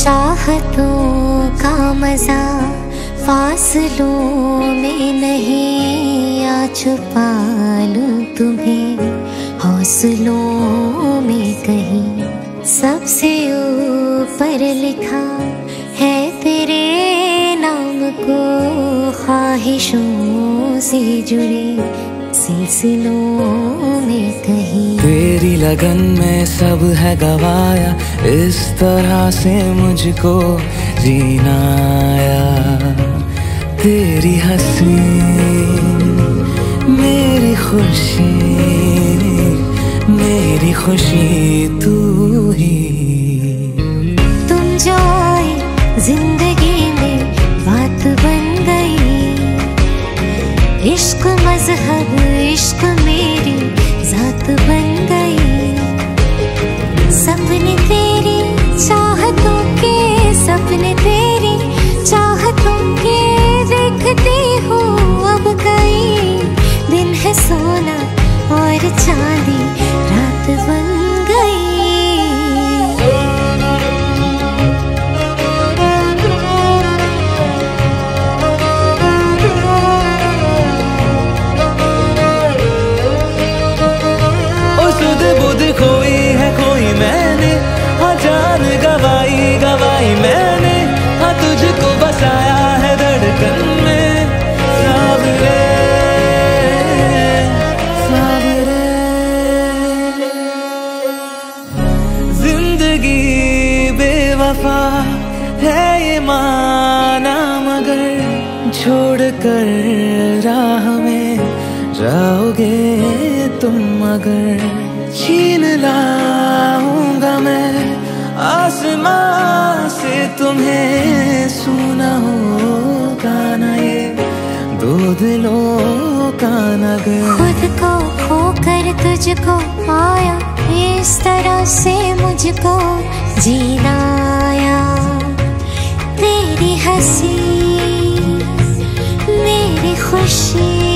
चाहतों का मजा फासलों में नहीं, आ छुपा लूं तुम्हें हौसलों में कहीं। सबसे ऊपर लिखा है तेरे नाम को, ख्वाहिशों से जुड़े सिलसिलों में कहीं। तेरी लगन में सब है गवाया, इस तरह से मुझको जीना आया। तेरी हंसी मेरी खुशी तू ही। तुम जो आए जिंदगी में बात बन गई, इश्क मजहब इश्क मेरी जात बन गई। सपने तेरी चाहतों के, सपने तेरी चाहतों के देखती हूँ अब कई। दिन है सोना और चांदी रात बन गई। बुध खोई है कोई मैंने, हाँ जान गवाई मैंने, हाँ तुझको बसाया है धड़कन में। सावरे जिंदगी बेवफा है ये माना, मगर छोड़ कर राह में जाओगे तुम अगर। छीन लाऊंगा मैं आसमां से तुम्हें, सुना होगा ना ये दो दिलों का नगर। खुद को खोकर तुझको पाया, इस तरह से मुझको जीना आया। तेरी हंसी मेरी खुशी